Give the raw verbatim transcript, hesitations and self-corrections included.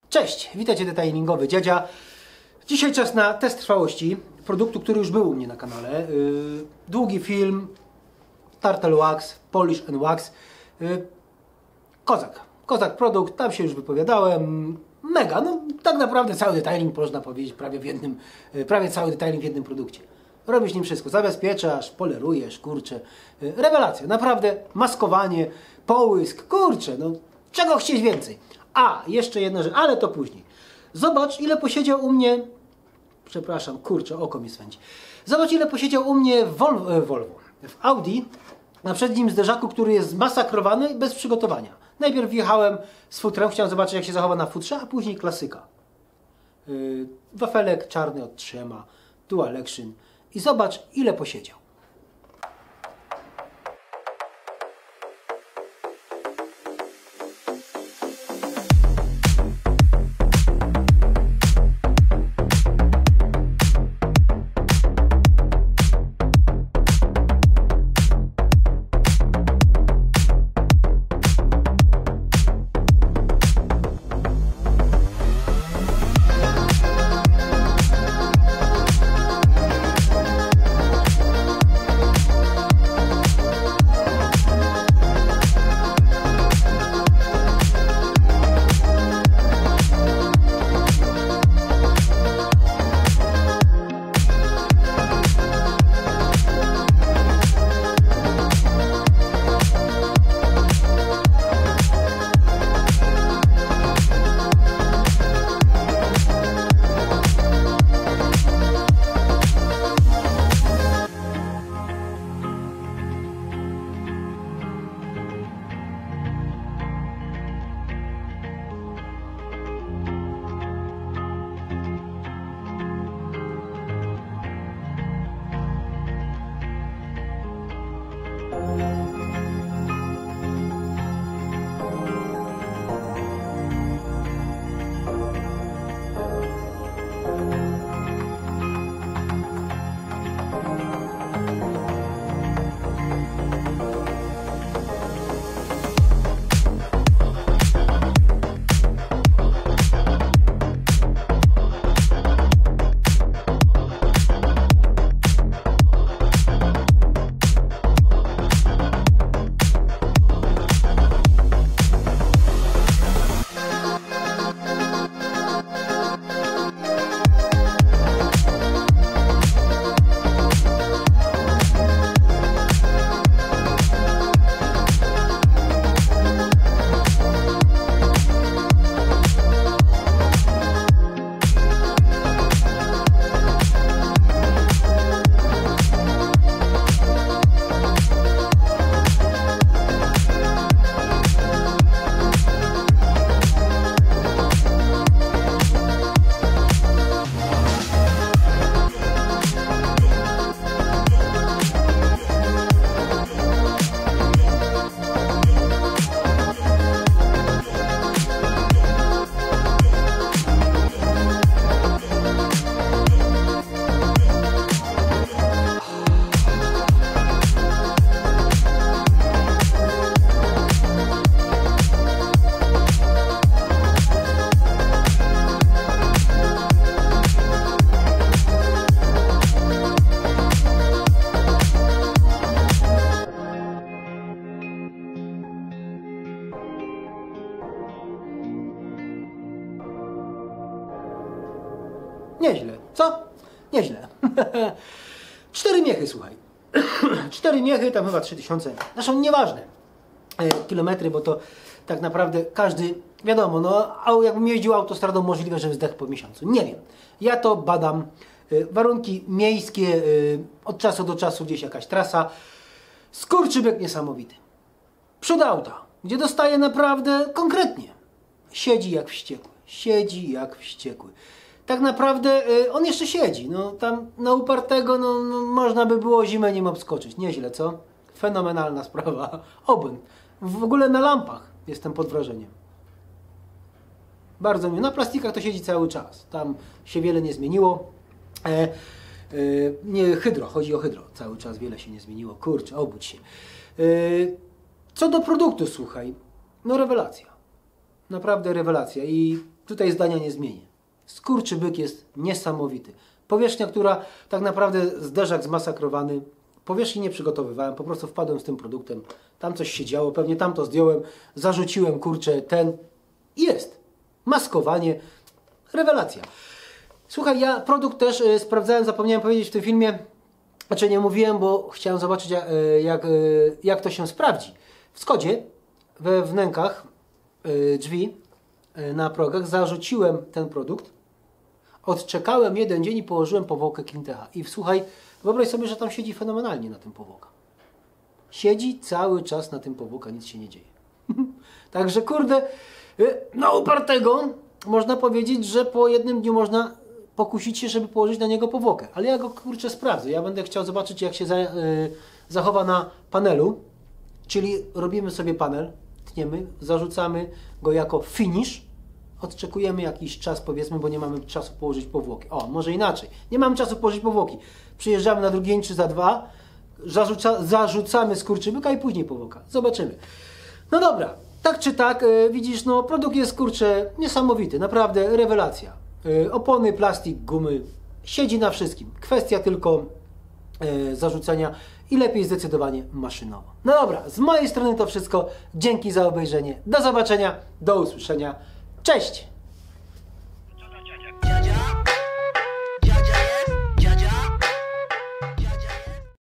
Cześć, witajcie detailingowy dziadzia. Dzisiaj czas na test trwałości produktu, który już był u mnie na kanale. Yy, długi film, Turtle Wax, Polish and Wax. Yy, kozak, kozak produkt, tam się już wypowiadałem. Mega, no tak naprawdę cały detailing można powiedzieć prawie w jednym, yy, prawie cały detailing w jednym produkcie. Robisz nim wszystko, zabezpieczasz, polerujesz, kurczę. Yy, rewelacja, naprawdę maskowanie, połysk, kurczę, no czego chcieć więcej. A, jeszcze jedna rzecz, ale to później. Zobacz, ile posiedział u mnie... Przepraszam, kurczę, oko mi swędzi. Zobacz, ile posiedział u mnie w Volvo, e, Volvo, w Audi, na przednim zderzaku, który jest zmasakrowany bez przygotowania. Najpierw wjechałem z futrem, chciałem zobaczyć, jak się zachowa na futrze, a później klasyka. Yy, wafelek czarny od trzyma, dual action. I zobacz, ile posiedział. Nieźle. Co? Nieźle. Cztery miechy, słuchaj. Cztery miechy, tam chyba trzy tysiące. Zresztą nieważne. E, kilometry, bo to tak naprawdę każdy, wiadomo, no, a jakbym jeździł autostradą, możliwe, że zdech po miesiącu. Nie wiem. Ja to badam. E, warunki miejskie, e, od czasu do czasu gdzieś jakaś trasa. Skurczybyk niesamowity. Przód auta, gdzie dostaje naprawdę konkretnie. Siedzi jak wściekły. Siedzi jak wściekły. Tak naprawdę y, on jeszcze siedzi. No tam na upartego no, no, można by było zimę nim obskoczyć. Nieźle, co? Fenomenalna sprawa. Obłęd. W ogóle na lampach jestem pod wrażeniem. Bardzo miło. Na plastikach to siedzi cały czas. Tam się wiele nie zmieniło. E, e, nie, hydro. Chodzi o hydro. Cały czas wiele się nie zmieniło. Kurczę, obudź się. E, co do produktu, słuchaj. No rewelacja. Naprawdę rewelacja. I tutaj zdania nie zmienię. Skurczybyk jest niesamowity. Powierzchnia, która tak naprawdę zderzak zmasakrowany. Powierzchni nie przygotowywałem, po prostu wpadłem z tym produktem. Tam coś się działo, pewnie tam to zdjąłem, zarzuciłem, kurczę, ten. I jest. Maskowanie. Rewelacja. Słuchaj, ja produkt też y, sprawdzałem, zapomniałem powiedzieć w tym filmie, znaczy nie mówiłem, bo chciałem zobaczyć jak, jak, jak to się sprawdzi. W Skodzie, we wnękach y, drzwi, y, na progach zarzuciłem ten produkt, odczekałem jeden dzień i położyłem powłokę Cleantecha. I słuchaj, wyobraź sobie, że tam siedzi fenomenalnie na tym powłoka. Siedzi cały czas na tym powłoka, nic się nie dzieje. Także kurde, y, na upartego można powiedzieć, że po jednym dniu można pokusić się, żeby położyć na niego powłokę. Ale ja go kurczę sprawdzę. Ja będę chciał zobaczyć, jak się za, y, zachowa na panelu. Czyli robimy sobie panel, tniemy, zarzucamy go jako finish. Odczekujemy jakiś czas, powiedzmy, bo nie mamy czasu położyć powłoki. O, może inaczej. Nie mamy czasu położyć powłoki. Przyjeżdżamy na drugi dzień czy za dwa, zarzuca, zarzucamy skurczybyka i później powłoka. Zobaczymy. No dobra, tak czy tak, y, widzisz, no produkt jest, kurczę, niesamowity. Naprawdę rewelacja. Y, opony, plastik, gumy. Siedzi na wszystkim. Kwestia tylko y, zarzucenia i lepiej zdecydowanie maszynowo. No dobra, z mojej strony to wszystko. Dzięki za obejrzenie. Do zobaczenia, do usłyszenia. Cześć!